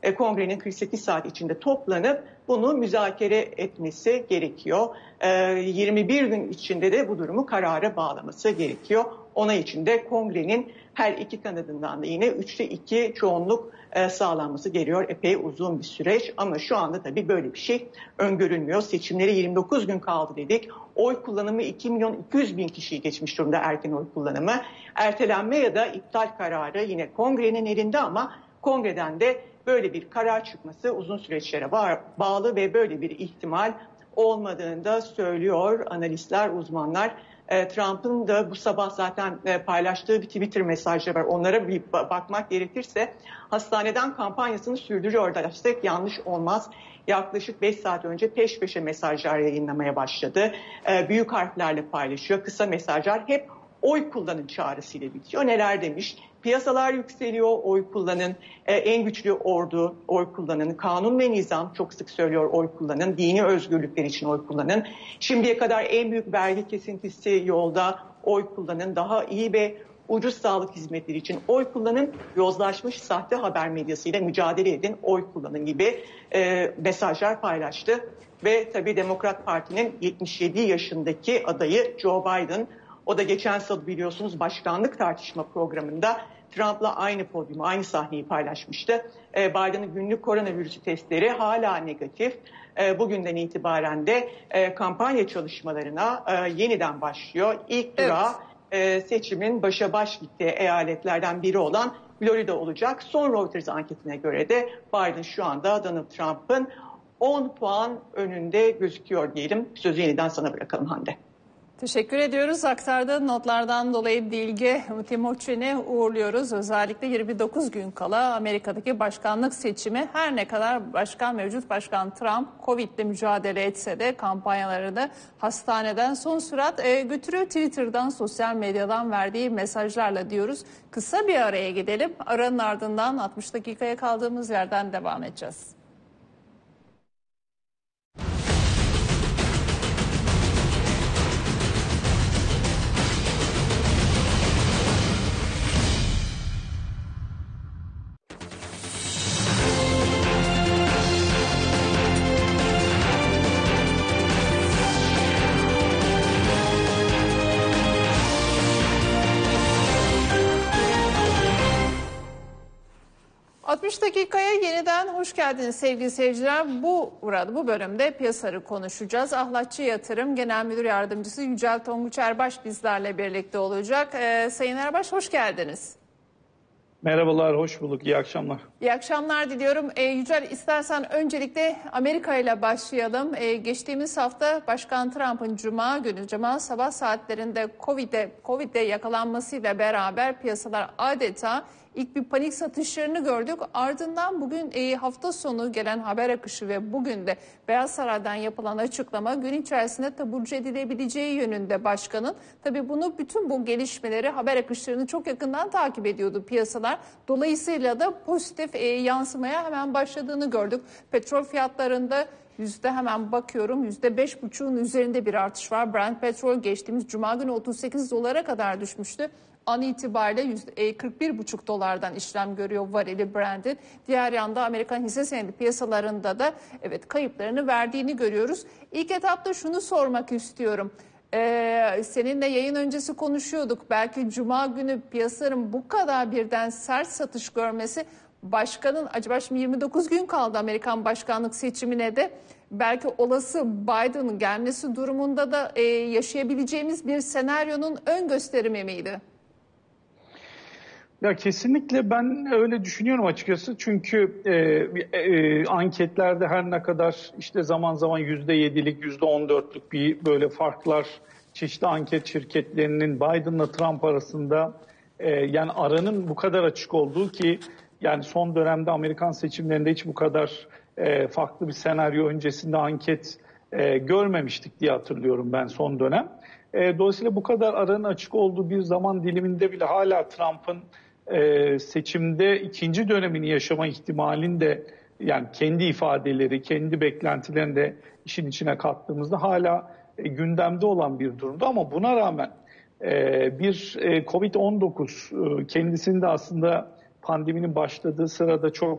e, kongrenin kırk sekiz saat içinde toplanıp bunu müzakere etmesi gerekiyor. E, yirmi bir gün içinde de bu durumu karara bağlaması gerekiyor. Ona için de kongrenin her iki kanadından da yine üçte iki çoğunluk e, sağlanması gerekiyor. Epey uzun bir süreç ama şu anda tabii böyle bir şey öngörülmüyor. Seçimlere yirmi dokuz gün kaldı dedik. Oy kullanımı iki milyon iki yüz bin kişiyi geçmiş durumda, erken oy kullanımı. Ertelenme ya da iptal kararı yine kongrenin elinde ama kongreden de böyle bir karar çıkması uzun süreçlere bağlı ve böyle bir ihtimal olmadığını da söylüyor analistler, uzmanlar. Trump'ın da bu sabah zaten paylaştığı bir Twitter mesajı var. Onlara bir bakmak gerekirse hastaneden kampanyasını sürdürüyor da işte yanlış olmaz. Yaklaşık beş saat önce peş peşe mesajlar yayınlamaya başladı. Büyük harflerle paylaşıyor. Kısa mesajlar hep oy kullanın çağrısıyla bitiyor. Neler demiş? Piyasalar yükseliyor, oy kullanın. En güçlü ordu, oy kullanın. Kanun ve nizam, çok sık söylüyor, oy kullanın. Dini özgürlükler için oy kullanın. Şimdiye kadar en büyük vergi kesintisi yolda, oy kullanın. Daha iyi ve ucuz sağlık hizmetleri için oy kullanın. Yozlaşmış sahte haber medyasıyla mücadele edin, oy kullanın gibi e, mesajlar paylaştı. Ve tabii Demokrat Parti'nin yetmiş yedi yaşındaki adayı Joe Biden, o da geçen salı biliyorsunuz başkanlık tartışma programında Trump'la aynı podyumu, aynı sahneyi paylaşmıştı. Ee, Biden'ın günlük koronavirüsü testleri hala negatif. Ee, bugünden itibaren de e, kampanya çalışmalarına e, yeniden başlıyor. İlk durağı evet. e, seçimin başa baş gittiği eyaletlerden biri olan Florida olacak. Son Reuters anketine göre de Biden şu anda Donald Trump'ın on puan önünde gözüküyor diyelim. Sözü yeniden sana bırakalım Hande. Teşekkür ediyoruz. Aktardığı notlardan dolayı Dilge Timoçin'i uğurluyoruz. Özellikle yirmi dokuz gün kala Amerika'daki başkanlık seçimi, her ne kadar başkan mevcut başkan Trump Covid'le mücadele etse de kampanyalarını hastaneden son sürat e, götürüyor. Twitter'dan, sosyal medyadan verdiği mesajlarla diyoruz. Kısa bir araya gidelim. Aranın ardından altmış dakikaya kaldığımız yerden devam edeceğiz. altmış dakikaya yeniden hoş geldiniz sevgili seyirciler. Bu burada bu bölümde piyasaları konuşacağız. Ahlatçı Yatırım Genel Müdür Yardımcısı Yücel Tonguç Erbaş bizlerle birlikte olacak. Ee, Sayın Erbaş hoş geldiniz. Merhabalar, hoş bulduk. İyi akşamlar. İyi akşamlar diliyorum. Ee, Yücel, istersen öncelikle Amerika ile başlayalım. Ee, geçtiğimiz hafta Başkan Trump'ın Cuma günü, Cuma sabah saatlerinde Covid'e Covid'e yakalanmasıyla beraber piyasalar adeta İlk bir panik satışlarını gördük. Ardından bugün e, hafta sonu gelen haber akışı ve bugün de Beyaz Saray'dan yapılan açıklama gün içerisinde taburcu edilebileceği yönünde başkanın. Tabii bunu bütün bu gelişmeleri, haber akışlarını çok yakından takip ediyordu piyasalar. Dolayısıyla da pozitif e, yansımaya hemen başladığını gördük. Petrol fiyatlarında yüzde hemen bakıyorum yüzde beş buçuğun üzerinde bir artış var. Brent petrol geçtiğimiz Cuma günü otuz sekiz dolara kadar düşmüştü. An itibariyle kırk bir buçuk dolardan işlem görüyor varili Brent'in. Diğer yanda Amerikan hisse senedi piyasalarında da evet kayıplarını verdiğini görüyoruz. İlk etapta şunu sormak istiyorum. Ee, seninle yayın öncesi konuşuyorduk. Belki Cuma günü piyasaların bu kadar birden sert satış görmesi başkanın acaba şimdi yirmi dokuz gün kaldı Amerikan başkanlık seçimine de belki olası Biden'ın gelmesi durumunda da e, yaşayabileceğimiz bir senaryonun ön gösterimi miydi? Ya kesinlikle ben öyle düşünüyorum açıkçası. Çünkü e, e, anketlerde her ne kadar işte zaman zaman yüzde yedilik, yüzde on dörtlük bir böyle farklar çeşitli anket şirketlerinin Biden'la Trump arasında e, yani aranın bu kadar açık olduğu ki yani son dönemde Amerikan seçimlerinde hiç bu kadar e, farklı bir senaryo öncesinde anket e, görmemiştik diye hatırlıyorum ben son dönem. E, dolayısıyla bu kadar aranın açık olduğu bir zaman diliminde bile hala Trump'ın e, seçimde ikinci dönemini yaşama ihtimalini de yani kendi ifadeleri, kendi beklentilerini de işin içine kattığımızda hala e, gündemde olan bir durumda. Ama buna rağmen e, bir e, kovid on dokuz e, kendisini de aslında pandeminin başladığı sırada çok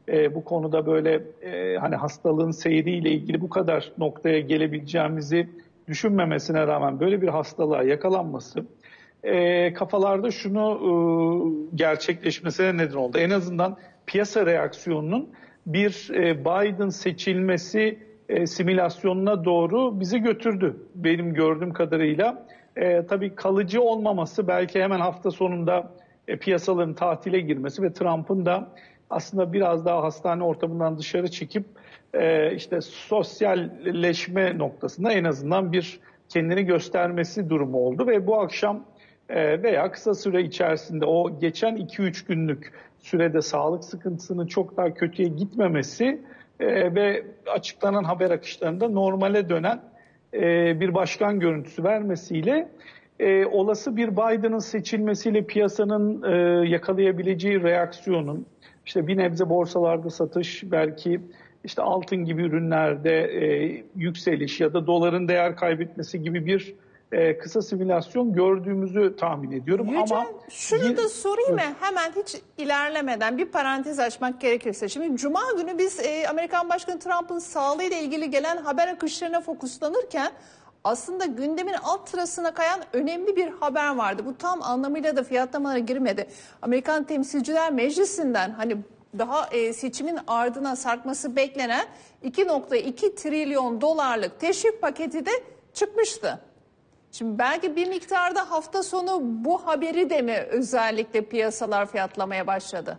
e, bu konuda böyle e, hani hastalığın seyriyle ilgili bu kadar noktaya gelebileceğimizi düşünmemesine rağmen böyle bir hastalığa yakalanması e, kafalarda şunu e, gerçekleşmesine neden oldu. En azından piyasa reaksiyonunun bir e, Biden seçilmesi e, simülasyonuna doğru bizi götürdü benim gördüğüm kadarıyla. E, tabii kalıcı olmaması, belki hemen hafta sonunda e, piyasaların tatile girmesi ve Trump'ın da aslında biraz daha hastane ortamından dışarı çekip e, işte sosyalleşme noktasında en azından bir kendini göstermesi durumu oldu ve bu akşam e, veya kısa süre içerisinde o geçen iki üç günlük sürede sağlık sıkıntısının çok daha kötüye gitmemesi e, ve açıklanan haber akışlarında normale dönen e, bir başkan görüntüsü vermesiyle e, olası bir Biden'ın seçilmesiyle piyasanın e, yakalayabileceği reaksiyonun, işte bir nebze borsalarda satış, belki işte altın gibi ürünlerde e, yükseliş ya da doların değer kaybetmesi gibi bir e, kısa simülasyon gördüğümüzü tahmin ediyorum. Yücel, ama şunu da sorayım mı? Hemen hiç ilerlemeden bir parantez açmak gerekirse. Şimdi Cuma günü biz e, Amerikan Başkanı Trump'ın sağlığıyla ilgili gelen haber akışlarına fokuslanırken aslında gündemin alt sırasına kayan önemli bir haber vardı. Bu tam anlamıyla da fiyatlamalara girmedi. Amerikan Temsilciler Meclisi'nden hani daha e, seçimin ardına sarkması beklenen iki nokta iki trilyon dolarlık teşvik paketi de çıkmıştı. Şimdi belki bir miktarda hafta sonu bu haberi de mi özellikle piyasalar fiyatlamaya başladı?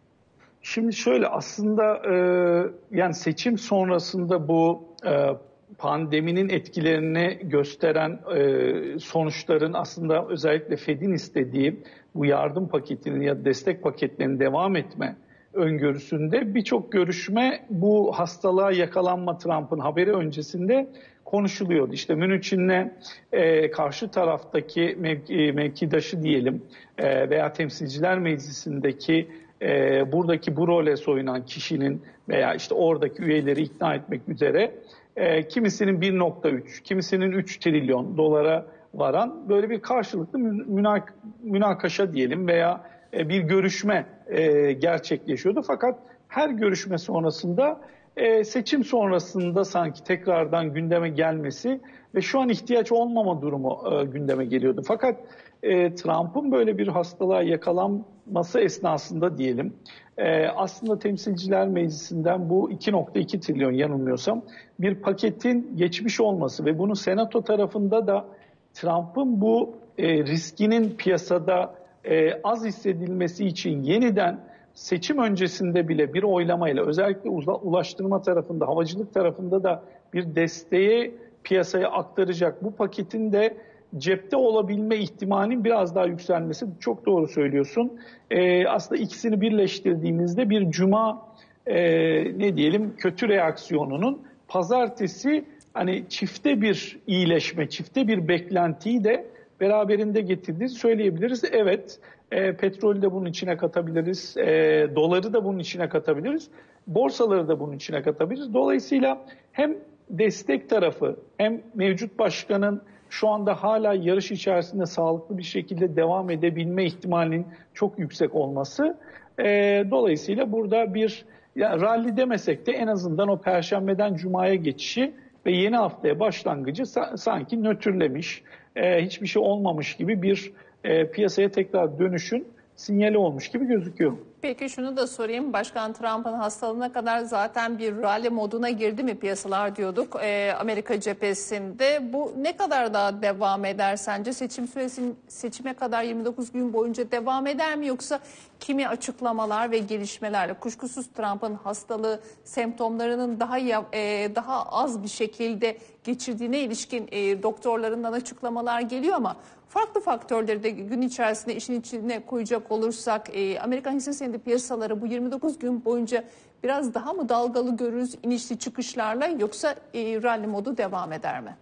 Şimdi şöyle aslında e, yani seçim sonrasında bu e, pandeminin etkilerini gösteren e, sonuçların aslında özellikle Fed'in istediği bu yardım paketinin ya da destek paketlerinin devam etme öngörüsünde birçok görüşme bu hastalığa yakalanma Trump'ın haberi öncesinde konuşuluyordu. İşte Münih'inle e, karşı taraftaki mevki, mevkidaşı diyelim e, veya Temsilciler Meclisi'ndeki e, buradaki bu role soyunan kişinin veya işte oradaki üyeleri ikna etmek üzere e, kimisinin bir nokta üç, kimisinin üç trilyon dolara varan böyle bir karşılıklı münak münakaşa diyelim veya e, bir görüşme e, gerçekleşiyordu. Fakat her görüşme sonrasında e, seçim sonrasında sanki tekrardan gündeme gelmesi ve şu an ihtiyaç olmama durumu e, gündeme geliyordu. Fakat e, Trump'ın böyle bir hastalığa yakalanması esnasında diyelim e, aslında Temsilciler Meclisi'nden bu iki nokta iki trilyon yanılmıyorsam bir paketin geçmiş olması ve bunun Senato tarafında da Trump'ın bu e, riskinin piyasada e, az hissedilmesi için yeniden seçim öncesinde bile bir oylamayla özellikle ulaştırma tarafında, havacılık tarafında da bir desteği piyasaya aktaracak bu paketin de cepte olabilme ihtimalinin biraz daha yükselmesi, çok doğru söylüyorsun. Ee, aslında ikisini birleştirdiğimizde bir cuma e, ne diyelim kötü reaksiyonunun pazartesi hani çifte bir iyileşme, çifte bir beklentiyi de beraberinde getirdiğini söyleyebiliriz. Evet, e, petrolü de bunun içine katabiliriz, e, doları da bunun içine katabiliriz, borsaları da bunun içine katabiliriz. Dolayısıyla hem destek tarafı hem mevcut başkanın şu anda hala yarış içerisinde sağlıklı bir şekilde devam edebilme ihtimalinin çok yüksek olması. E, dolayısıyla burada bir ya, rally demesek de en azından o Perşembeden Cuma'ya geçişi ve yeni haftaya başlangıcı sa- sanki nötrlemiş, e, hiçbir şey olmamış gibi bir e, piyasaya tekrar dönüşün sinyali olmuş gibi gözüküyor. Peki şunu da sorayım. Başkan Trump'ın hastalığına kadar zaten bir rally moduna girdi mi piyasalar diyorduk e, Amerika cephesinde. Bu ne kadar daha devam eder sence? Seçim süresi seçime kadar yirmi dokuz gün boyunca devam eder mi? Yoksa kimi açıklamalar ve gelişmelerle kuşkusuz Trump'ın hastalığı semptomlarının daha e, daha az bir şekilde geçirdiğine ilişkin e, doktorlarından açıklamalar geliyor ama farklı faktörleri de gün içerisinde işin içine koyacak olursak e, Amerikan hisse senedi piyasaları bu yirmi dokuz gün boyunca biraz daha mı dalgalı görürüz inişli çıkışlarla yoksa e, rally modu devam eder mi?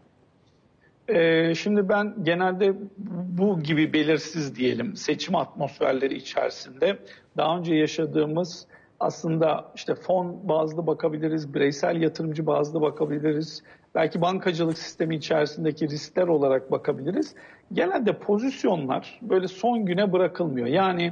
Ee, şimdi ben genelde bu gibi belirsiz diyelim seçim atmosferleri içerisinde daha önce yaşadığımız aslında işte fon bazlı bakabiliriz, bireysel yatırımcı bazlı bakabiliriz, belki bankacılık sistemi içerisindeki riskler olarak bakabiliriz. Genelde pozisyonlar böyle son güne bırakılmıyor. Yani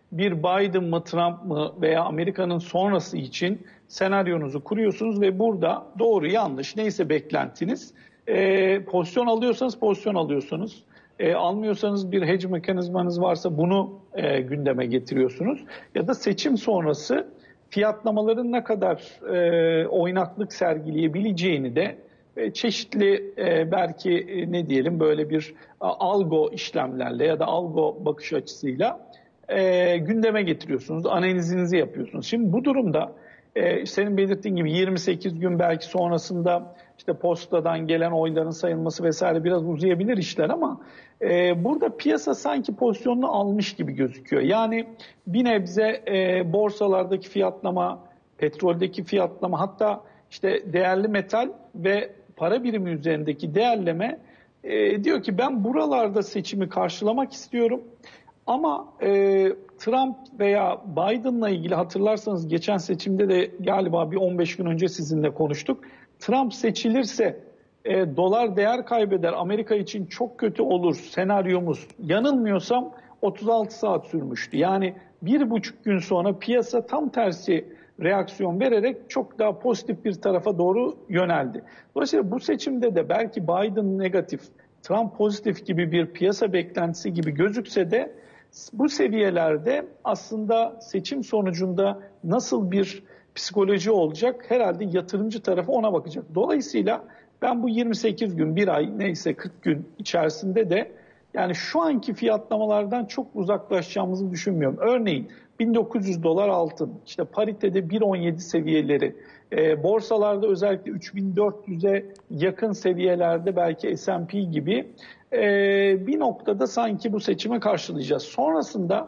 bir Biden mı Trump mı veya Amerika'nın sonrası için senaryonuzu kuruyorsunuz ve burada doğru yanlış neyse beklentiniz, e, pozisyon alıyorsanız pozisyon alıyorsunuz. E, almıyorsanız bir hedge mekanizmanız varsa bunu e, gündeme getiriyorsunuz. Ya da seçim sonrası fiyatlamaların ne kadar e, oynaklık sergileyebileceğini de e, çeşitli e, belki e, ne diyelim böyle bir a, algo işlemlerle ya da algo bakış açısıyla e, gündeme getiriyorsunuz. Analizinizi yapıyorsunuz. Şimdi bu durumda e, senin belirttiğin gibi yirmi sekiz gün belki sonrasında işte postadan gelen oyların sayılması vesaire biraz uzayabilir işler ama e, burada piyasa sanki pozisyonunu almış gibi gözüküyor. Yani bir nebze e, borsalardaki fiyatlama, petroldeki fiyatlama, hatta işte değerli metal ve para birimi üzerindeki değerleme e, diyor ki ben buralarda seçimi karşılamak istiyorum. Ama e, Trump veya Biden'la ilgili hatırlarsanız geçen seçimde de galiba bir on beş gün önce sizinle konuştuk. Trump seçilirse e, dolar değer kaybeder, Amerika için çok kötü olur senaryomuz yanılmıyorsam otuz altı saat sürmüştü. Yani bir buçuk gün sonra piyasa tam tersi reaksiyon vererek çok daha pozitif bir tarafa doğru yöneldi. Dolayısıyla bu seçimde de belki Biden negatif, Trump pozitif gibi bir piyasa beklentisi gibi gözükse de bu seviyelerde aslında seçim sonucunda nasıl bir psikoloji olacak? Herhalde yatırımcı tarafı ona bakacak. Dolayısıyla ben bu yirmi sekiz gün, bir ay neyse kırk gün içerisinde de yani şu anki fiyatlamalardan çok uzaklaşacağımızı düşünmüyorum. Örneğin bin dokuz yüz dolar altın, işte paritede bir virgül on yedi seviyeleri, e, borsalarda özellikle üç bin dört yüze yakın seviyelerde belki S and P gibi e, bir noktada sanki bu seçimi karşılayacağız. Sonrasında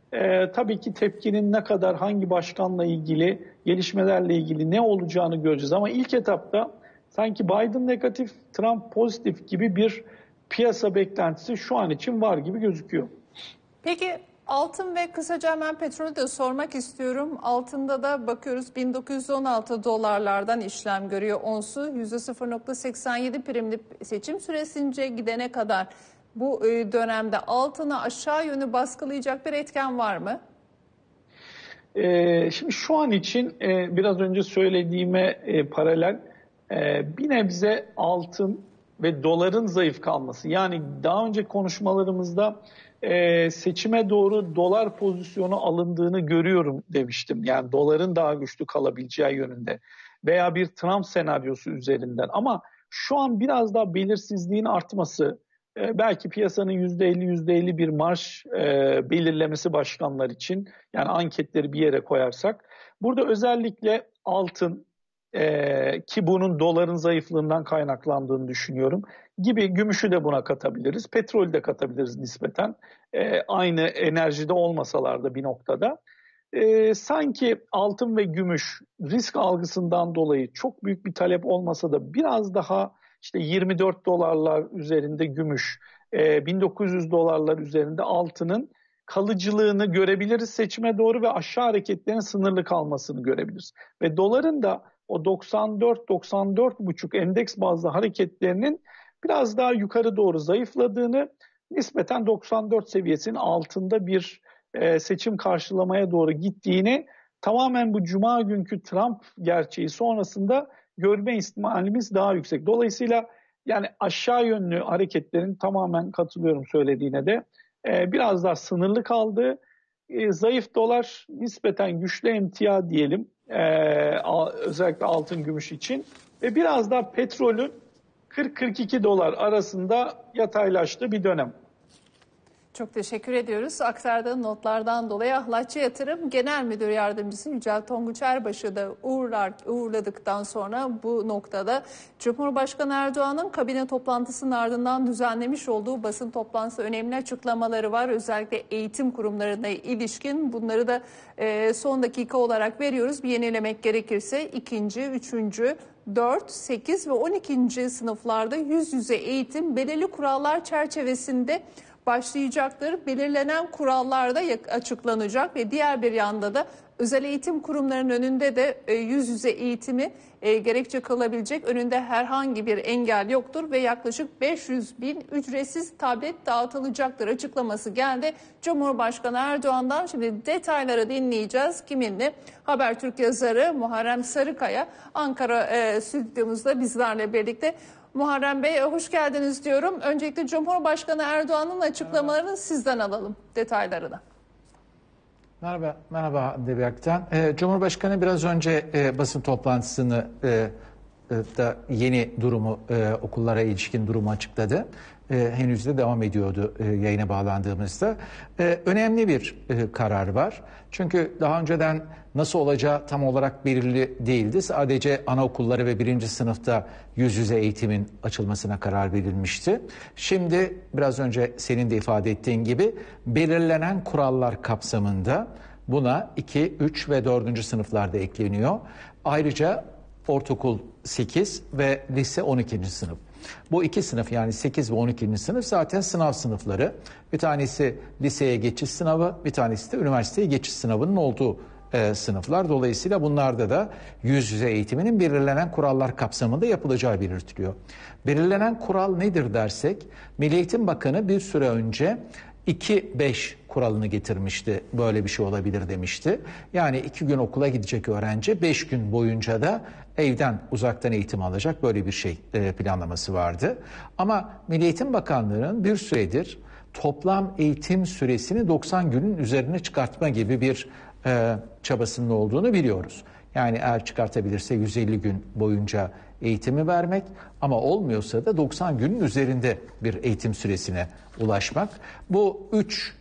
e, tabii ki tepkinin ne kadar hangi başkanla ilgili, gelişmelerle ilgili ne olacağını göreceğiz. Ama ilk etapta sanki Biden negatif, Trump pozitif gibi bir piyasa beklentisi şu an için var gibi gözüküyor. Peki altın ve kısaca hemen petrolü de sormak istiyorum. Altında da bakıyoruz bin dokuz yüz on altı dolarlardan işlem görüyor onsu. yüzde sıfır virgül seksen yedi primli seçim süresince gidene kadar bu dönemde altını aşağı yönü baskılayacak bir etken var mı? Ee, şimdi şu an için e, biraz önce söylediğime e, paralel e, bir nebze altın ve doların zayıf kalması. Yani daha önce konuşmalarımızda e, seçime doğru dolar pozisyonu alındığını görüyorum demiştim. Yani doların daha güçlü kalabileceği yönünde veya bir Trump senaryosu üzerinden. Ama şu an biraz daha belirsizliğin artması, e, belki piyasanın yüzde elli yüzde elli bir marj e, belirlemesi başkanlar için, yani anketleri bir yere koyarsak. Burada özellikle altın, Ee, ki bunun doların zayıflığından kaynaklandığını düşünüyorum gibi, gümüşü de buna katabiliriz, petrolü de katabiliriz nispeten ee, aynı enerjide olmasalar da bir noktada. Ee, sanki altın ve gümüş risk algısından dolayı çok büyük bir talep olmasa da biraz daha işte yirmi dört dolarlar üzerinde gümüş, e, bin dokuz yüz dolarlar üzerinde altının kalıcılığını görebiliriz seçime doğru ve aşağı hareketlerin sınırlı kalmasını görebiliriz. Ve doların da o doksan dört doksan dört buçuk endeks bazlı hareketlerinin biraz daha yukarı doğru zayıfladığını, nispeten doksan dört seviyesinin altında bir e, seçim karşılamaya doğru gittiğini tamamen bu cuma günkü Trump gerçeği sonrasında görme ihtimalimiz daha yüksek. Dolayısıyla yani aşağı yönlü hareketlerin, tamamen katılıyorum söylediğine de, e, biraz daha sınırlı kaldığı, e, zayıf dolar, nispeten güçlü emtia diyelim, Ee, özellikle altın gümüş için ve biraz daha petrolün kırk kırk iki dolar arasında yataylaştığı bir dönem. Çok teşekkür ediyoruz. Aktardığın notlardan dolayı Ahlatçı Yatırım Genel Müdür Yardımcısı Yücel Tonguç Erbaş'ı da uğurlar, uğurladıktan sonra bu noktada Cumhurbaşkanı Erdoğan'ın kabine toplantısının ardından düzenlemiş olduğu basın toplantısı önemli açıklamaları var. Özellikle eğitim kurumlarına ilişkin, bunları da e, son dakika olarak veriyoruz. Bir yenilemek gerekirse ikinci, üçüncü, dört, sekiz ve on ikinci sınıflarda yüz yüze eğitim belirli kurallar çerçevesinde başlayacaktır. Belirlenen kurallarda açıklanacak ve diğer bir yanda da özel eğitim kurumlarının önünde de e, yüz yüze eğitimi e, gerekçe kılabilecek önünde herhangi bir engel yoktur ve yaklaşık beş yüz bin ücretsiz tablet dağıtılacaktır açıklaması geldi Cumhurbaşkanı Erdoğan'dan. Şimdi detayları dinleyeceğiz. Kiminle? Habertürk yazarı Muharrem Sarıkaya Ankara e, stüdyomuzda bizlerle birlikte. Muharrem Bey hoş geldiniz diyorum. Öncelikle Cumhurbaşkanı Erdoğan'ın açıklamalarını merhaba. Sizden alalım detaylarını. Merhaba, merhaba Hande Berk'ten. Ee, Cumhurbaşkanı biraz önce e, basın toplantısını e, e, da yeni durumu, e, okullara ilişkin durumu açıkladı. E, henüz de devam ediyordu e, yayına bağlandığımızda. E, önemli bir e, karar var. Çünkü daha önceden nasıl olacağı tam olarak belirli değildi. Sadece anaokulları ve birinci sınıfta yüz yüze eğitimin açılmasına karar verilmişti. Şimdi biraz önce senin de ifade ettiğin gibi belirlenen kurallar kapsamında buna iki, üç ve dördüncü sınıflarda ekleniyor. Ayrıca ortaokul sekiz ve lise on ikinci sınıf. Bu iki sınıf yani sekiz ve on ikinci sınıf zaten sınav sınıfları. Bir tanesi liseye geçiş sınavı, bir tanesi de üniversiteye geçiş sınavının olduğu e, sınıflar. Dolayısıyla bunlarda da yüz yüze eğitiminin belirlenen kurallar kapsamında yapılacağı belirtiliyor. Belirlenen kural nedir dersek, Milli Eğitim Bakanı bir süre önce iki beş kuralını getirmişti. Böyle bir şey olabilir demişti. Yani iki gün okula gidecek öğrenci beş gün boyunca da evden uzaktan eğitim alacak, böyle bir şey e, planlaması vardı. Ama Milli Eğitim Bakanlığı'nın bir süredir toplam eğitim süresini doksan günün üzerine çıkartma gibi bir e, çabasının olduğunu biliyoruz. Yani eğer çıkartabilirse yüz elli gün boyunca eğitimi vermek ama olmuyorsa da doksan günün üzerinde bir eğitim süresine ulaşmak. Bu üç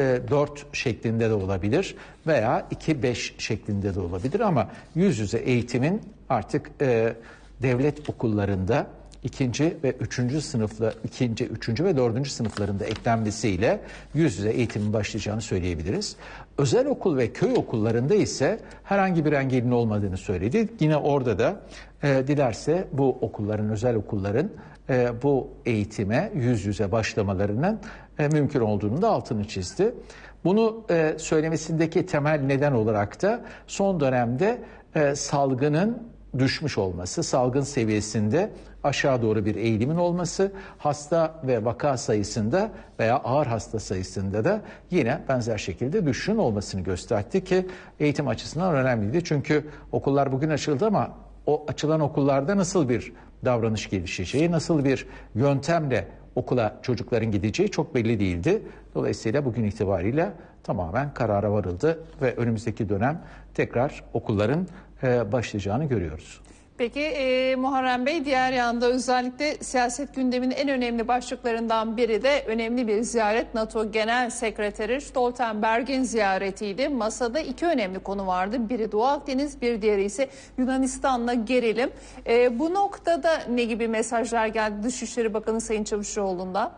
dört şeklinde de olabilir veya iki beş şeklinde de olabilir ama yüz yüze eğitimin artık e, devlet okullarında ikinci ve üçüncü sınıfla ikinci, üçüncü ve dördüncü sınıflarında eklenmesiyle yüz yüze eğitimin başlayacağını söyleyebiliriz. Özel okul ve köy okullarında ise herhangi bir engelin olmadığını söyledi. Yine orada da e, dilerse bu okulların, özel okulların e, bu eğitime yüz yüze başlamalarının e, mümkün olduğunu da altını çizdi. Bunu e, söylemesindeki temel neden olarak da son dönemde e, salgının düşmüş olması, salgın seviyesinde aşağı doğru bir eğilimin olması, hasta ve vaka sayısında veya ağır hasta sayısında da yine benzer şekilde düşüşün olmasını gösterdi ki eğitim açısından önemliydi. Çünkü okullar bugün açıldı ama o açılan okullarda nasıl bir davranış gelişeceği, nasıl bir yöntemle okula çocukların gideceği çok belli değildi. Dolayısıyla bugün itibariyle tamamen karara varıldı ve önümüzdeki dönem tekrar okulların e, başlayacağını görüyoruz. Peki e, Muharrem Bey, diğer yanda özellikle siyaset gündeminin en önemli başlıklarından biri de önemli bir ziyaret. NATO Genel Sekreteri Stoltenberg'in ziyaretiydi. Masada iki önemli konu vardı. Biri Doğu Akdeniz, bir diğeri ise Yunanistan'la gerilim. E, bu noktada ne gibi mesajlar geldi Dışişleri Bakanı Sayın Çavuşoğlu'ndan?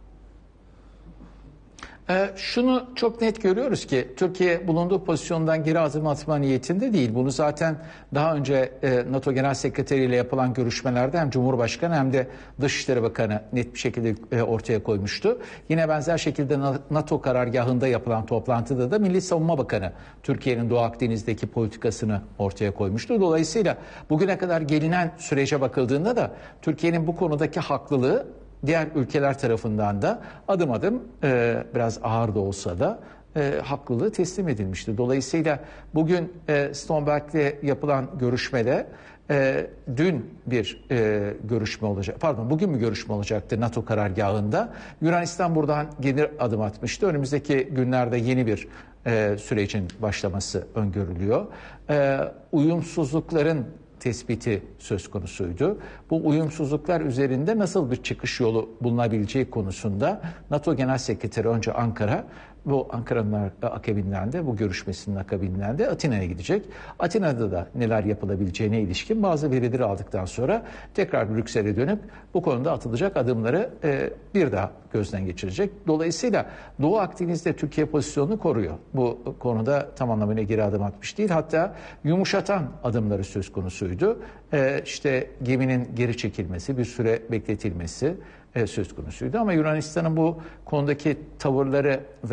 Ee, şunu çok net görüyoruz ki Türkiye bulunduğu pozisyondan geri adım atma niyetinde değil. Bunu zaten daha önce e, NATO Genel Sekreteri ile yapılan görüşmelerde hem Cumhurbaşkanı hem de Dışişleri Bakanı net bir şekilde e, ortaya koymuştu. Yine benzer şekilde NATO karargahında yapılan toplantıda da Milli Savunma Bakanı Türkiye'nin Doğu Akdeniz'deki politikasını ortaya koymuştu. Dolayısıyla bugüne kadar gelinen sürece bakıldığında da Türkiye'nin bu konudaki haklılığı diğer ülkeler tarafından da adım adım e, biraz ağır da olsa da e, haklılığı teslim edilmişti. Dolayısıyla bugün e, Stoltenberg'le yapılan görüşmede e, dün bir e, görüşme olacak, pardon bugün bir görüşme olacaktı NATO karargahında. Yunanistan buradan geri adım atmıştı. Önümüzdeki günlerde yeni bir e, sürecin başlaması öngörülüyor. E, uyumsuzlukların tespiti söz konusuydu. Bu uyumsuzluklar üzerinde nasıl bir çıkış yolu bulunabileceği konusunda NATO Genel Sekreteri önce Ankara, bu Ankara'nın akabinden de bu görüşmesinin akabinden de Atina'ya gidecek. Atina'da da neler yapılabileceğine ilişkin bazı verileri aldıktan sonra tekrar Brüksel'e dönüp bu konuda atılacak adımları e, bir daha gözden geçirecek. Dolayısıyla Doğu Akdeniz'de Türkiye pozisyonunu koruyor. Bu konuda tam anlamıyla geri adım atmış değil. Hatta yumuşatan adımları söz konusuydu. E, işte geminin geri çekilmesi, bir süre bekletilmesi e, söz konusuydu. Ama Yunanistan'ın bu konudaki tavırları ve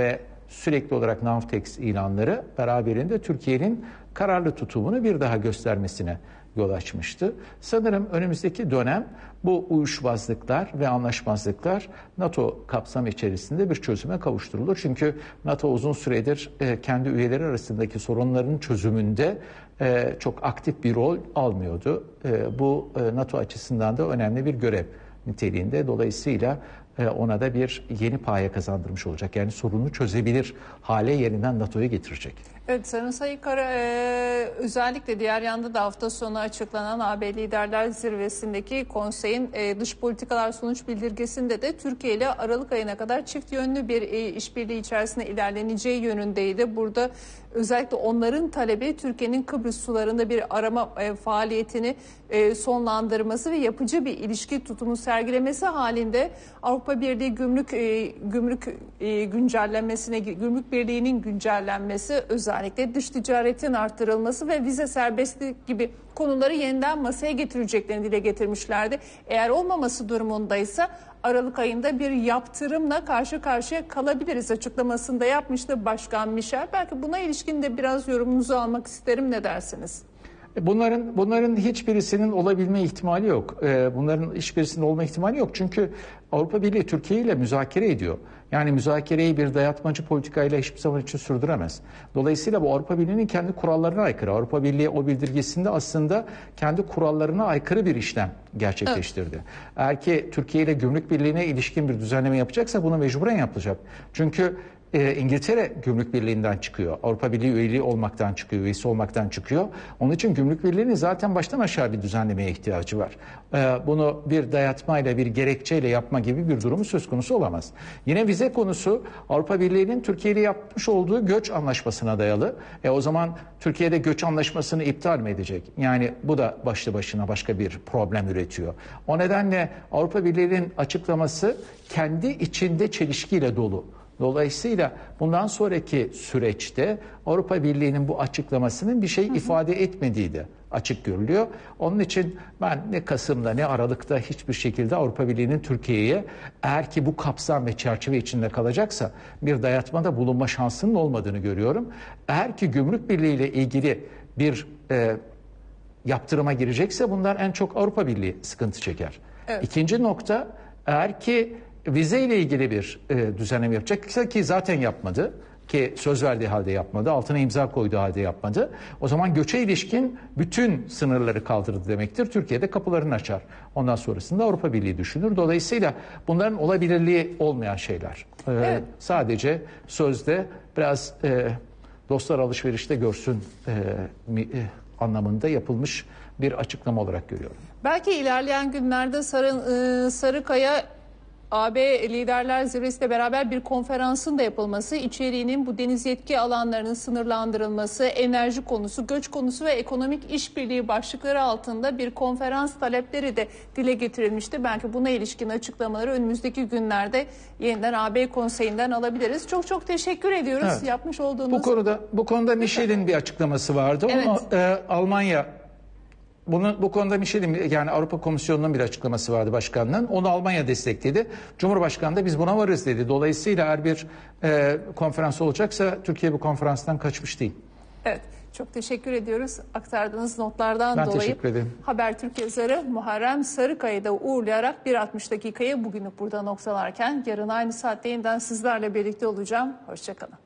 sürekli olarak Navtex ilanları beraberinde Türkiye'nin kararlı tutumunu bir daha göstermesine yol açmıştı. Sanırım önümüzdeki dönem bu uyuşmazlıklar ve anlaşmazlıklar NATO kapsamı içerisinde bir çözüme kavuşturulur. Çünkü NATO uzun süredir e, kendi üyeleri arasındaki sorunların çözümünde e, çok aktif bir rol almıyordu. E, bu e, NATO açısından da önemli bir görev niteliğinde. Dolayısıyla e, ona da bir yeni paye kazandırmış olacak. Yani sorunu çözebilir hale yeniden NATO'yu getirecek. Evet, Sayın Sayıkara, e, özellikle diğer yanda da hafta sonu açıklanan A B Liderler Zirvesi'ndeki konseyin e, dış politikalar sonuç bildirgesinde de Türkiye ile Aralık ayına kadar çift yönlü bir e, işbirliği içerisinde ilerleneceği yönündeydi. Burada özellikle onların talebi Türkiye'nin Kıbrıs sularında bir arama e, faaliyetini e, sonlandırması ve yapıcı bir ilişki tutumu sergilemesi halinde Avrupa Birliği gümrük e, gümrük e, güncellenmesine, gümrük birliğinin güncellenmesi, özellikle dış ticaretin arttırılması ve vize serbestliği gibi konuları yeniden masaya getireceklerini dile getirmişlerdi. Eğer olmaması durumundaysa Aralık ayında bir yaptırımla karşı karşıya kalabiliriz açıklamasını da yapmıştı Başkan Michel. Belki buna ilişkin de biraz yorumunuzu almak isterim. Ne dersiniz? Bunların bunların hiçbirisinin olabilme ihtimali yok. Bunların hiçbirisinin olma ihtimali yok. Çünkü Avrupa Birliği Türkiye ile müzakere ediyor. Yani müzakereyi bir dayatmacı politikayla hiçbir zaman için sürdüremez. Dolayısıyla bu Avrupa Birliği'nin kendi kurallarına aykırı. Avrupa Birliği o bildirgesinde aslında kendi kurallarına aykırı bir işlem gerçekleştirdi. Evet. Eğer ki Türkiye ile Gümrük Birliği'ne ilişkin bir düzenleme yapacaksa bunu mecburen yapılacak. Çünkü e, İngiltere Gümrük Birliği'nden çıkıyor. Avrupa Birliği üyeliği olmaktan çıkıyor, üyesi olmaktan çıkıyor. Onun için Gümrük Birliği'nin zaten baştan aşağı bir düzenlemeye ihtiyacı var. E, bunu bir dayatmayla, bir gerekçeyle yapma gibi bir durumu söz konusu olamaz. Yine vize konusu Avrupa Birliği'nin Türkiye ile yapmış olduğu göç anlaşmasına dayalı. E, o zaman Türkiye'de göç anlaşmasını iptal mi edecek? Yani bu da başlı başına başka bir problem üretiyor. O nedenle Avrupa Birliği'nin açıklaması kendi içinde çelişkiyle dolu. Dolayısıyla bundan sonraki süreçte Avrupa Birliği'nin bu açıklamasının bir şey ifade etmediği de açık görülüyor. Onun için ben ne Kasım'da ne Aralık'ta hiçbir şekilde Avrupa Birliği'nin Türkiye'ye, eğer ki bu kapsam ve çerçeve içinde kalacaksa, bir dayatmada bulunma şansının olmadığını görüyorum. Eğer ki Gümrük Birliği ile ilgili bir e, yaptırıma girecekse bunlar en çok Avrupa Birliği sıkıntı çeker. Evet. İkinci nokta, eğer ki vize ile ilgili bir e, düzenleme yapacaksa, ki zaten yapmadı, ki söz verdiği halde yapmadı, altına imza koyduğu halde yapmadı. O zaman göçe ilişkin bütün sınırları kaldırdı demektir. Türkiye'de kapılarını açar. Ondan sonrasında Avrupa Birliği düşünür. Dolayısıyla bunların olabilirliği olmayan şeyler. Ee, evet. Sadece sözde biraz e, dostlar alışverişte görsün e, mi, e, anlamında yapılmış bir açıklama olarak görüyorum. Belki ilerleyen günlerde Sarı, e, Sarıkaya A B Liderler Zirvesi ile beraber bir konferansın da yapılması, içeriğinin bu deniz yetki alanlarının sınırlandırılması, enerji konusu, göç konusu ve ekonomik işbirliği başlıkları altında bir konferans talepleri de dile getirilmişti. Belki buna ilişkin açıklamaları önümüzdeki günlerde yeniden A B Konseyi'nden alabiliriz. Çok çok teşekkür ediyoruz. Evet. Yapmış olduğunuz... Bu konuda bu konuda Michel'in bir açıklaması vardı. Evet. Onu e, Almanya... Bunu, bu konuda Michel'in, yani Avrupa Komisyonu'nun bir açıklaması vardı başkanlığın. Onu Almanya destekledi. Cumhurbaşkanı da biz buna varız dedi. Dolayısıyla eğer bir e, konferans olacaksa Türkiye bu konferanstan kaçmış değil. Evet. Çok teşekkür ediyoruz aktardığınız notlardan ben dolayı. Ben teşekkür ederim. Habertürk yazarı Muharrem Sarıkaya'yı da uğurlayarak bir altmış dakikayı bugünlük burada noktalarken yarın aynı saatte yeniden sizlerle birlikte olacağım. Hoşçakalın.